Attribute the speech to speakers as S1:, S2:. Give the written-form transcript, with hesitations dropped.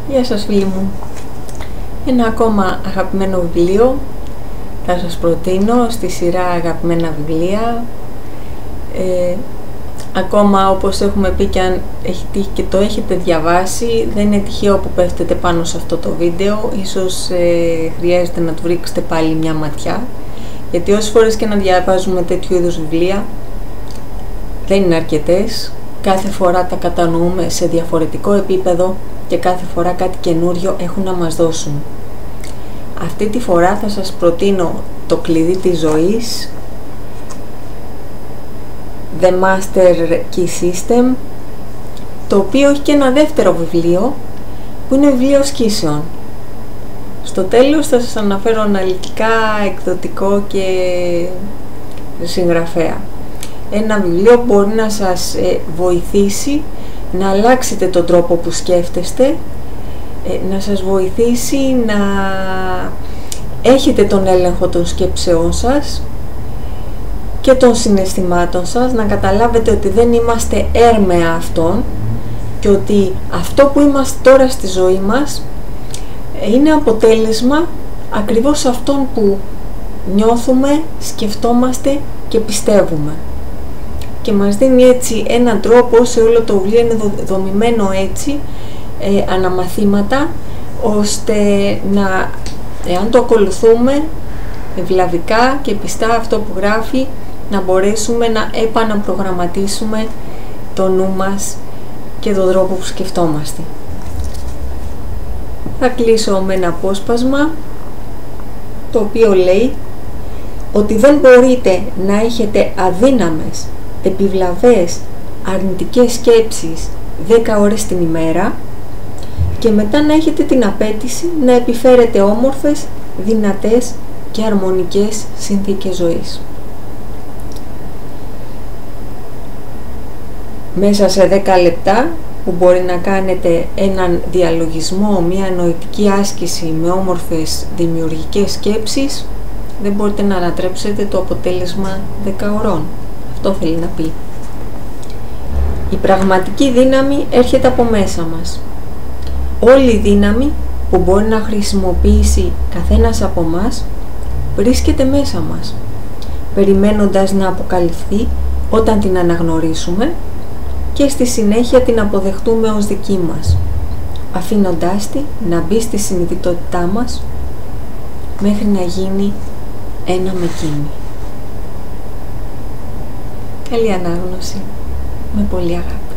S1: Γεια σας φίλοι μου. Ένα ακόμα αγαπημένο βιβλίο θα σας προτείνω στη σειρά αγαπημένα βιβλία. Ακόμα όπως έχουμε πει και αν έχει τύχει και το έχετε διαβάσει, δεν είναι τυχαίο που πέφτετε πάνω σε αυτό το βίντεο. Ίσως χρειάζεται να του ρίξετε πάλι μια ματιά, γιατί όσες φορές και να διαβάζουμε τέτοιου είδους βιβλία δεν είναι αρκετές. Κάθε φορά τα κατανοούμε σε διαφορετικό επίπεδο και κάθε φορά κάτι καινούριο έχουν να μας δώσουν. Αυτή τη φορά θα σας προτείνω το κλειδί της ζωής, The Master Key System, το οποίο έχει και ένα δεύτερο βιβλίο που είναι βιβλίο σκήσεων. Στο τέλος θα σας αναφέρω αναλυτικά, εκδοτικό και συγγραφέα. Ένα βιβλίο που μπορεί να σας βοηθήσει να αλλάξετε τον τρόπο που σκέφτεστε, να σας βοηθήσει να έχετε τον έλεγχο των σκέψεών σας και των συναισθημάτων σας, να καταλάβετε ότι δεν είμαστε έρμεα αυτών και ότι αυτό που είμαστε τώρα στη ζωή μας είναι αποτέλεσμα ακριβώς αυτών που νιώθουμε, σκεφτόμαστε και πιστεύουμε. Και μας δίνει έτσι έναν τρόπο, σε όλο το βιβλίο είναι δομημένο έτσι, αναμαθήματα, ώστε να, εάν το ακολουθούμε ευλαβικά και πιστά αυτό που γράφει, να μπορέσουμε να επαναπρογραμματίσουμε το νου μας και τον τρόπο που σκεφτόμαστε. Θα κλείσω με ένα απόσπασμα το οποίο λέει ότι δεν μπορείτε να έχετε αδύναμες, επιβλαβές, αρνητικές σκέψεις 10 ώρες την ημέρα και μετά να έχετε την απέτηση να επιφέρετε όμορφες, δυνατές και αρμονικές συνθήκες ζωής. Μέσα σε 10 λεπτά που μπορεί να κάνετε έναν διαλογισμό, μια νοητική άσκηση με όμορφες δημιουργικές σκέψεις, δεν μπορείτε να ανατρέψετε το αποτέλεσμα 10 ωρών. Αυτό θέλει να πει. Η πραγματική δύναμη έρχεται από μέσα μας. Όλη η δύναμη που μπορεί να χρησιμοποιήσει καθένας από μας βρίσκεται μέσα μας, περιμένοντας να αποκαλυφθεί όταν την αναγνωρίσουμε και στη συνέχεια την αποδεχτούμε ως δική μας, αφήνοντάς τη να μπει στη συνειδητότητά μας μέχρι να γίνει ένα με εκείνη. Καλή ανάγνωση, με πολύ αγάπη.